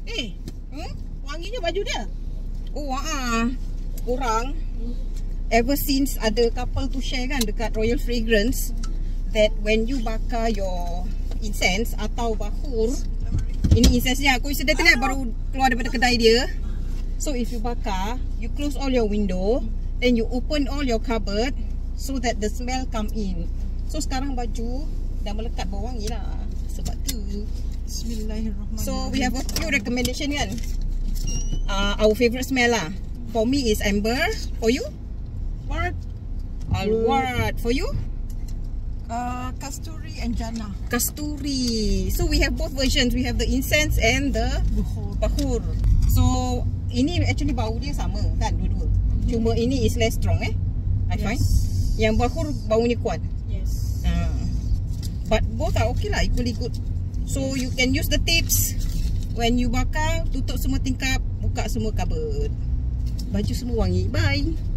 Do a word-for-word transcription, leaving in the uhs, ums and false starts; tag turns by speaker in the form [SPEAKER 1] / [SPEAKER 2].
[SPEAKER 1] Eh, hmm? wanginya baju dia.
[SPEAKER 2] Oh, ah, kurang. Ever since ada couple tu share kan dekat Royal Fragrance that when you bakar your incense atau bakhur, ini incense-nya aku yesterday baru keluar daripada kedai dia. So if you bakar, you close all your window, then you open all your cupboard so that the smell come in. So sekarang baju dah melekat bau wangi lah. Sebab tu
[SPEAKER 1] Bismillahirrahmanirrahim.
[SPEAKER 2] So we have a few recommendation kan. uh, Our favourite smell lah. For me is amber. For you?
[SPEAKER 1] What?
[SPEAKER 2] Alward. For you?
[SPEAKER 1] Uh, kasturi and jannah.
[SPEAKER 2] Kasturi. So we have both versions. We have the incense and the
[SPEAKER 1] Bakhur.
[SPEAKER 2] bakhur. So ini actually bau dia sama kan dua-dua. Mm-hmm. Cuma ini is less strong eh I yes. find. Yang bakhur baunya kuat.
[SPEAKER 1] Yes.
[SPEAKER 2] uh, But both are okay lah, equally good. So you can use the tips. When you bakar, tutup semua tingkap, buka semua cupboard. Baju semua wangi. Bye.